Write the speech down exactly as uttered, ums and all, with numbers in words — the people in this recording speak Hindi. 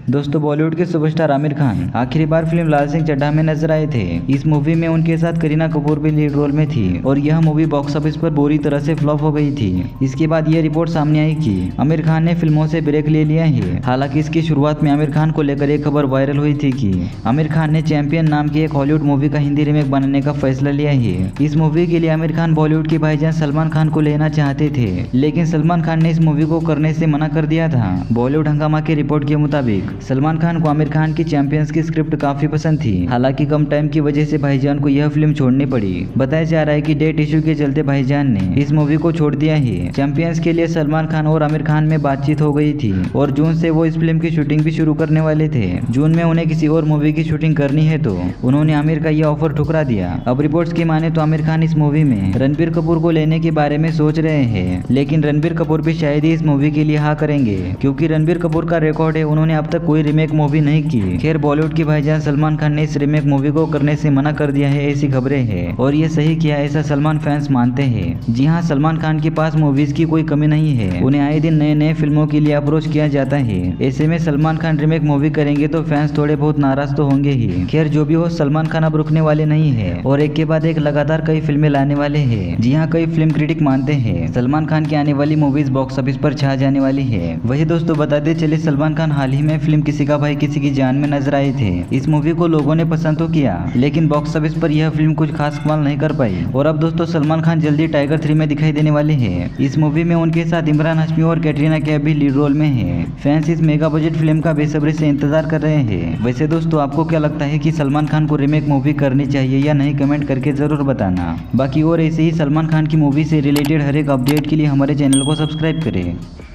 दोस्तों बॉलीवुड के सुपरस्टार आमिर खान आखिरी बार फिल्म लाल सिंह चड्ढा में नजर आए थे। इस मूवी में उनके साथ करीना कपूर भी लीड रोल में थी और यह मूवी बॉक्स ऑफिस पर बुरी तरह से फ्लॉप हो गई थी। इसके बाद यह रिपोर्ट सामने आई कि आमिर खान ने फिल्मों से ब्रेक ले लिया है। हालांकि इसकी शुरुआत में आमिर खान को लेकर एक खबर वायरल हुई थी कि आमिर खान ने चैंपियन नाम की एक हॉलीवुड मूवी का हिंदी रीमेक बनाने का फैसला लिया है। इस मूवी के लिए आमिर खान बॉलीवुड के भाईजान सलमान खान को लेना चाहते थे, लेकिन सलमान खान ने इस मूवी को करने से मना कर दिया था। बॉलीवुड हंगामा की रिपोर्ट के मुताबिक सलमान खान को आमिर खान की चैंपियंस की स्क्रिप्ट काफी पसंद थी। हालांकि कम टाइम की वजह से भाईजान को यह फिल्म छोड़नी पड़ी। बताया जा रहा है कि डेट इशू के चलते भाईजान ने इस मूवी को छोड़ दिया है। चैंपियंस के लिए सलमान खान और आमिर खान में बातचीत हो गई थी और जून से वो इस फिल्म की शूटिंग भी शुरू करने वाले थे। जून में उन्हें किसी और मूवी की शूटिंग करनी है तो उन्होंने आमिर का यह ऑफर ठुकरा दिया। अब रिपोर्ट्स की माने तो आमिर खान इस मूवी में रणबीर कपूर को लेने के बारे में सोच रहे हैं, लेकिन रणबीर कपूर भी शायद ही इस मूवी के लिए हाँ करेंगे, क्योंकि रणबीर कपूर का रिकॉर्ड है, उन्होंने अब तक कोई रीमेक मूवी नहीं की। खैर बॉलीवुड की भाईजान सलमान खान ने इस रीमेक मूवी को करने से मना कर दिया है, ऐसी खबरें हैं और ये सही किया ऐसा सलमान फैंस मानते हैं। जी हाँ, सलमान खान के पास मूवीज की कोई कमी नहीं है, उन्हें आए दिन नए नए फिल्मों के लिए अप्रोच किया जाता है। ऐसे में सलमान खान रीमेक मूवी करेंगे तो फैंस थोड़े बहुत नाराज तो होंगे ही। खैर जो भी हो, सलमान खान अब रुकने वाले नहीं है और एक के बाद एक लगातार कई फिल्में लाने वाले हैं। जी हाँ, कई फिल्म क्रिटिक मानते हैं सलमान खान की आने वाली मूवीज बॉक्स ऑफिस पर छा जाने वाली है। वही दोस्तों बताते चले, सलमान खान हाल ही में फिल्म किसी का भाई किसी की जान में नजर आए थे। इस मूवी को लोगों ने पसंद तो किया, लेकिन बॉक्स ऑफिस पर यह फिल्म कुछ खास कमाल नहीं कर पाई। और अब दोस्तों सलमान खान जल्दी टाइगर थ्री में दिखाई देने वाले हैं। इस मूवी में उनके साथ इमरान हाशमी और कैटरीना कैफ भी लीड रोल में है। फैंस इस मेगा बजट फिल्म का बेसब्री से इंतजार कर रहे हैं। वैसे दोस्तों आपको क्या लगता है कि सलमान खान को रीमेक मूवी करनी चाहिए या नहीं, कमेंट करके जरूर बताना। बाकी और ऐसे ही सलमान खान की मूवी से रिलेटेड हर एक अपडेट के लिए हमारे चैनल को सब्सक्राइब करें।